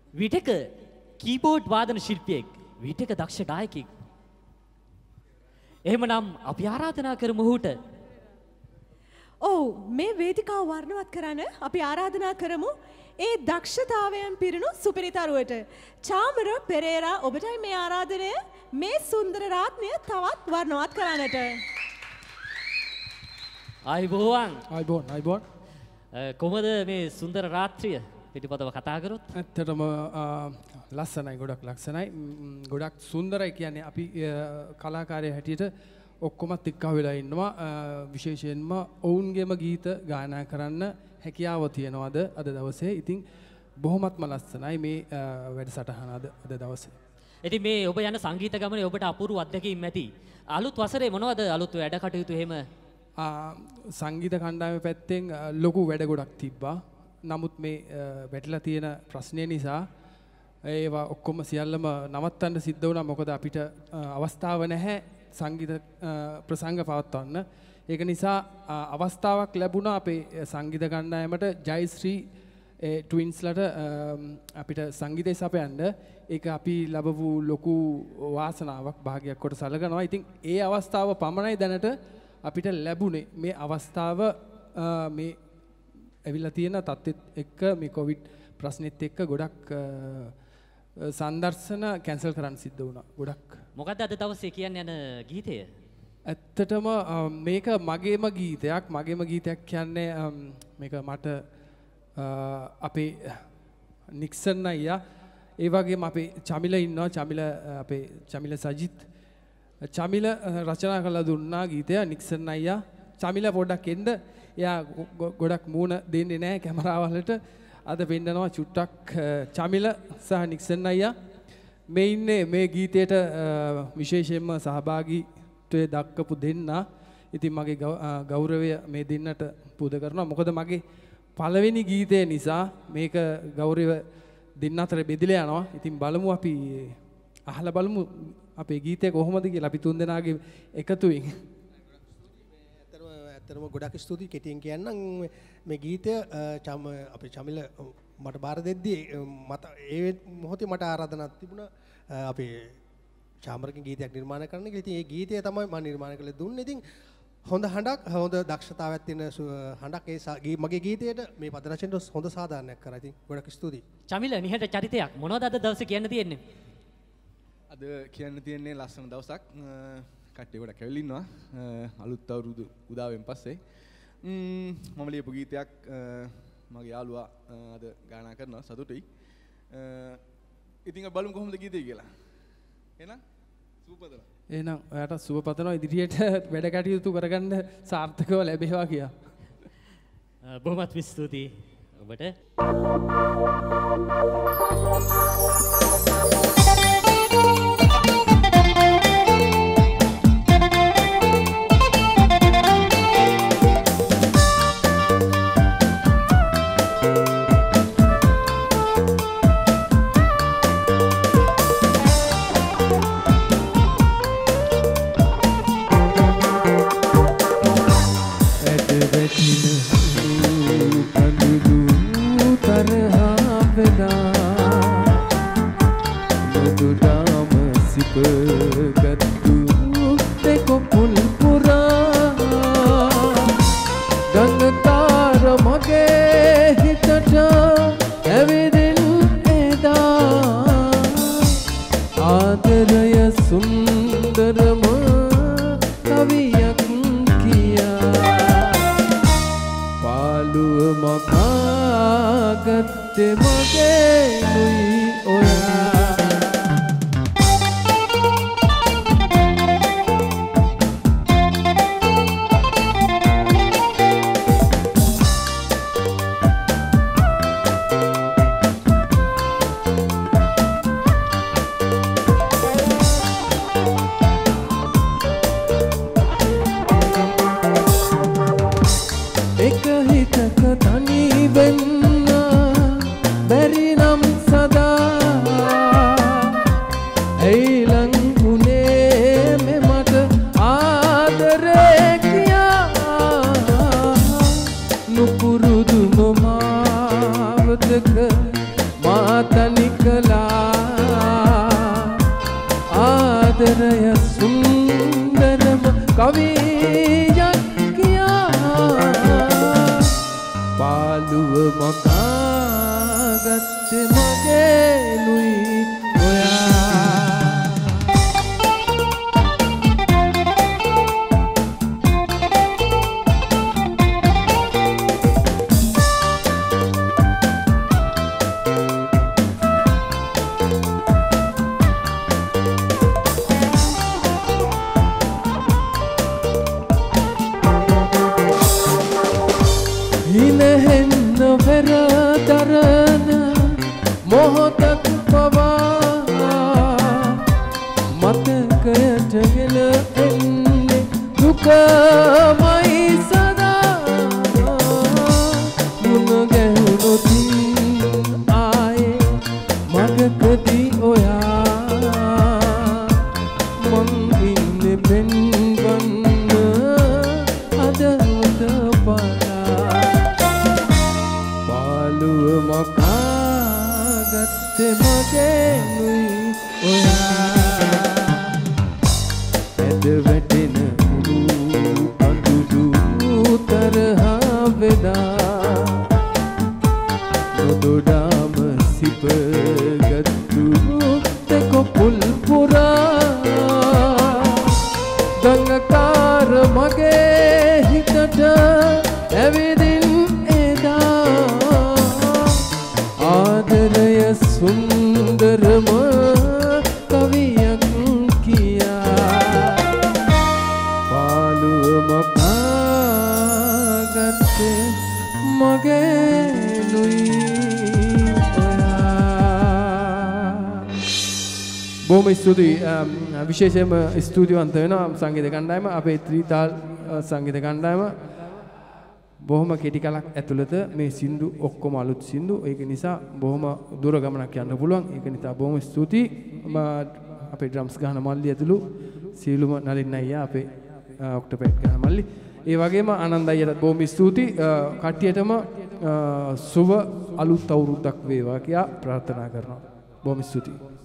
විටක කීබෝඩ් වාදන ශිල්පියෙක්, විටක දක්ෂ ගායකයෙක්. එහෙමනම් අපි ආරාධනා කරමු ඔහුට. ඔව් මේ වේදිකාව වර්ණවත් කරන්න අපි ආරාධනා කරමු ඒ දක්ෂතාවයන් පිරුණු සුපිරිතරුවට. චාමර පෙරේරා ඔබටයි මේ ආරාධනය මේ සුන්දර රාත්‍රිය තවත් වර්ණවත් කරන්නට. ආයිබෝන් කොහොමද මේ සුන්දර රාත්‍රිය පිටිපතව කතා කරොත්? ඇත්තටම ලස්සනයි, ගොඩක් ලස්සනයි, ගොඩක් සුන්දරයි. කියන්නේ අපි කලාකාරය හැටියට ඔක්කොමත් එක්කව වෙලා ඉන්නවා. විශේෂයෙන්ම ඔවුන්ගේම ගීත ගායනා කරන්න හැකියාව තියනවාද අද දවසේ. ඉතින් බොහොමත්ම ලස්සනයි මේ වැඩසටහන අද දවසේ. ඉතින් මේ ඔබ යන සංගීත ගමනේ ඔබට අපූර්ව අත්දැකීම් ඇති. අලුත් වසරේ මොනවද අලුත් වැඩ කටයුතු එහෙම? සංගීත කණ්ඩායම පැත්තෙන් ලොකු වැඩ ගොඩක් තිබ්බා. නමුත් මේ වැටිලා තියෙන ප්‍රශ්නය නිසා ඒවා ඔක්කොම සියල්ලම නවත්තන්න සිද්ධ වුණා. මොකද අපිට අවස්ථාව නැහැ සංගීත ප්‍රසංග පවත්වන්න. ඒක නිසා අවස්ථාවක් ලැබුණා අපේ සංගීත කණ්ඩායමට ජයශ්‍රී ට්වින්ස්ලට අපිට සංගීතය සපයන්න. ඒක අපි ලැබපු ලොකු වාසනාවක් භාගයක් කොට සලකනවා. ඉතින් ඒ අවස්ථාව පමණයි දැනට අපිට ලැබුණේ. මේ අවස්ථාව මේ ඇවිල්ලා තියෙන තත්ත්වෙත් එක්ක මේ කොවිඩ් ප්‍රශ්නෙත් එක්ක ගොඩක් සංදර්ශන කැන්සල් කරන්න සිද්ධ වුණා. ගොඩක්. මොකද්ද අද දවසේ කියන්න යන ගීතය? ඇත්තටම මේක මගේම ගීතයක්. මගේම ගීතයක් කියන්නේ මේක මට අපේ නික්සන් අයියා, ඒ වගේම අපේ චමිල ඉන්නවා. අපේ චමිල සජිත්. චමිල රචනා කරලා දුන්නා ගීතය. නික්සන් අයියා චමිල පොඩ්ඩක් එන්න. එයා ගොඩක් මූණ දෙන්නේ නැහැ කැමරාවලට. අද පෙන්නනවා චුට්ටක් චමිල සහ නික්සන් අයියා. මේ ඉන්නේ මේ ගීතයට විශේෂයෙන්ම සහභාගීත්වය දක්වපු දෙන්නා. ඉතින් මගේ ගෞරවය මේ දෙන්නට පුද කරනවා. මොකද මගේ පළවෙනි ගීතය නිසා මේක ගෞරව දෙන්න අතර බෙදිලා යනවා. ඉතින් බලමු අපි අහලා බලමු අපේ ගීතය කොහොමද කියලා අපි තුන් දෙනාගේ එකතුවෙන්. ඇත්තටම ගොඩක් ස්තුතියි. කෙටියෙන් කියන්නම් මේ ගීතය අපේ චමිල මට බාර දෙද්දී මට ඒ මොහොතේ මට ආරාධනාවක් තිබුණා අපේ චාමරකින් ගීතයක් නිර්මාණය කරන්න කියලා. ඉතින් ඒ ගීතය තමයි මම නිර්මාණය කළේ දුන්නේ. ඉතින් හොඳ හඬක්, හොඳ දක්ෂතාවයක් තියෙන හඬක් ඒ මගේ ගීතයට මේ පද රචනයට හොඳ සාධාරණයක් කරා. ඉතින් ගොඩක් ස්තුතියි. චමිල නිහඬ චරිතයක් මොනවද අද දවසේ කියන්න තියෙන්නේ? අද කියන්න තියෙන්නේ ලස්සන දවසක්. කට්ටිය ගොඩක් ඇවිල්ලා ඉන්නවා අලුත් අවුරුදු උදාවෙන් පස්සේ. මම ලියපු ගීතයක් මගේ යාළුවා අද ගායනා කරනවා. සතුටුයි. ඉතින් බලමු කොහොමද ගීතය කියලා. එහෙනම් සුබපතනවා. එහෙනම් ඔයාට සුබපතනවා. ඉදිරියට වැඩ කටයුතු කරගන්න සාර්ථකව ලැබේවා කියලා. බොහොමත් ස්තුතියි ඔබට. තනි වෙන්න බැරි නම් සදා මාතනි කළා ආදරය සුන්දරම කවියක් කියා පාළුව මකාගත්තේ මගේ ලුයි ඔයා දරන මොහොතක් පවා මතකයට ගෙන එන්නේ දුකමයි සදා මුණ ගැහුණොත් ආයේ මගකදී ඔයා මං ඉන්නේ පෙන්වන්න අදට මකාගත්තේ මගේ නුයි ඔයා ඇද වැටෙන අඳුරු තරහා වෙලා නොදොඩාම සිපගත්තු තෙකොපුල් පුරා දඟකාර මගේ හිතට ඇවිදින් ආදරය සුන්දරම කවියක් කියා පාළුව මකාගත්තේ මගේ නුයි ඔයා බොහොම ස්තුතියි විශේෂයෙන්ම ස්තුතිවන්ත වෙනවා සංගීත කණ්ඩායම අපේ ත්‍රිතාල් සංගීත කණ්ඩායම බොහොම කෙටි කලක් ඇතුළත මේ සින්දු ඔක්කොම අලුත් සින්දු. ඒක නිසා බොහොම දුර ගමනක් යන්න පුළුවන්. ඒක නිසා බොහොම ස්තුතියි. අපේ ඩ්‍රම්ස් ගහන මල්ලි ඇතුළු සීලුම නලින් අයියා අපේ ඔක්ටෝපේඩ් ගහන මල්ලි. ඒ වගේම ආනන්ද අයියටත් බොහොම ස්තුතියි. කට්ටියටම සුබ අලුත් අවුරුද්දක් වේවා කියලා ප්‍රාර්ථනා කරනවා. බොහොම ස්තුතියි.